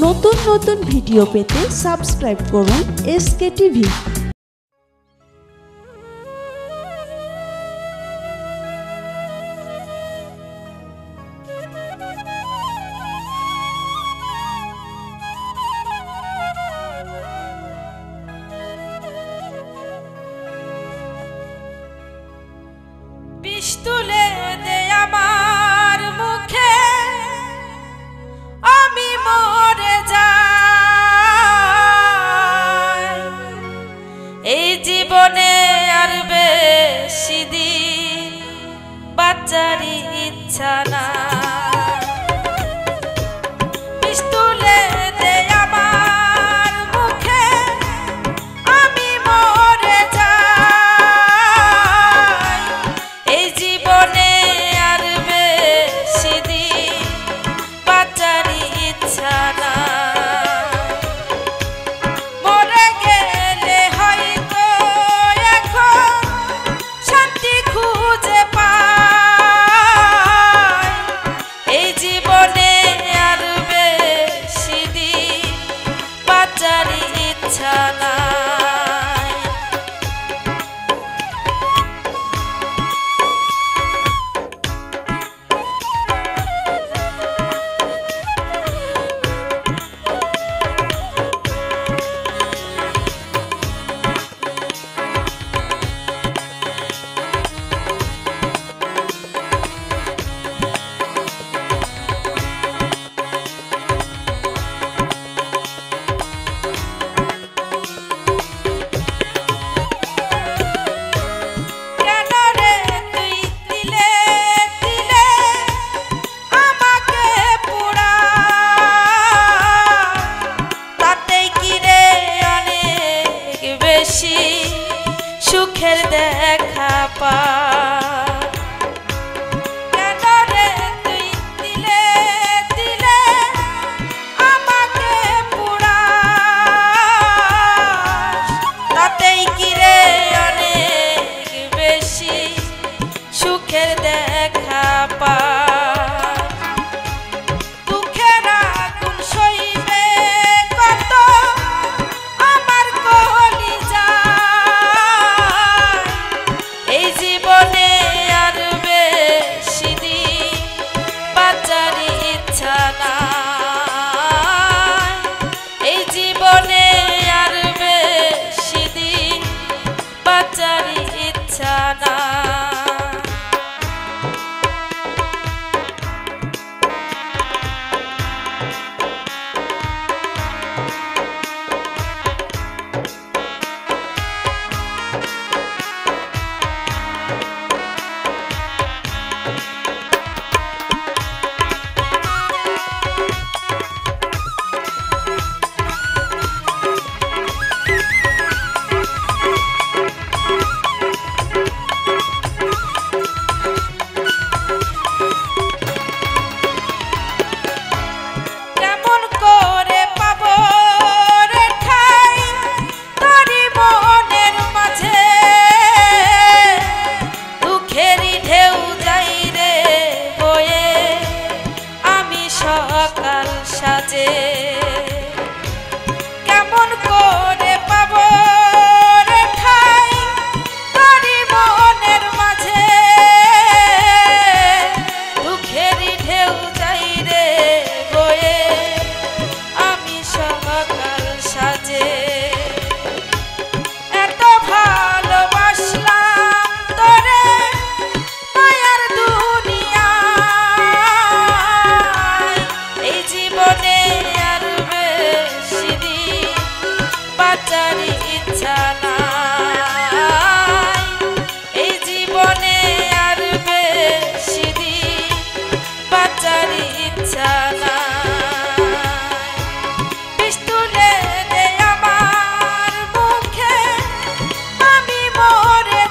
নতুন নতুন ভিডিও পেতে সাবস্ক্রাইব করুন এসকে টিভি। তুলে দে আমার মুখে আমি মরে যাই, এই জীবনে আর বেশি দিন বাঁচার ইচ্ছা না। তুলে দে আমার মুখে আমি মরে যাই, এই জীবনে আর বেশি দিন বাঁচার ইচ্ছা না। মরে গেলে হয়তো এখন শান্তি খুঁজে পাই, এই জীবনে আর বেশি দিন বাঁচার ইচ্ছা না। সুখের দেখা পা কেন রে তুই দিলে দিলে আমাকে পুরা, তাতেই কি রে অনেক বেশি সুখের দেখা পা। দুঃখের আগুন সইবে কত আমার কলিজা, এই জীবনে আর বেশি দিন বাঁচার ইচ্ছা না, এই জীবনে আর বেশি দিন বাঁচার ইচ্ছা না। সকাল সাজে কেমন করে পাবো রে ঠাই তোরি মনের মাঝে, দুঃখেরই ঢেউ যাই রে বয়ে আমি সকাল সাজে। এত ভালোবাসলাম তোরে মায়ার দুনিয়া, জীবনে আর বেশি দিন বাঁচার ইচ্ছা নাই, এই জীবনে আর বেশি দিন বাঁচার ইচ্ছা নাই। তুলে দে আমার মুখে আমি মরে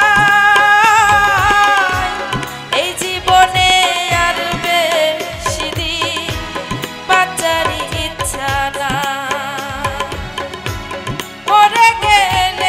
যাই, এই জীবনে আর বেশি দিন বাঁচার ইচ্ছা না। মরে গেলে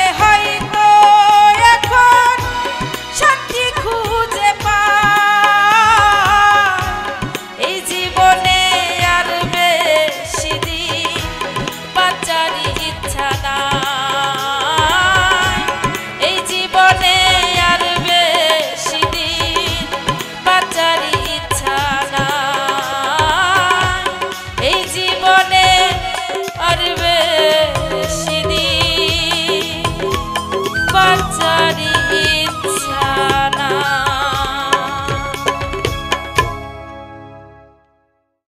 চারি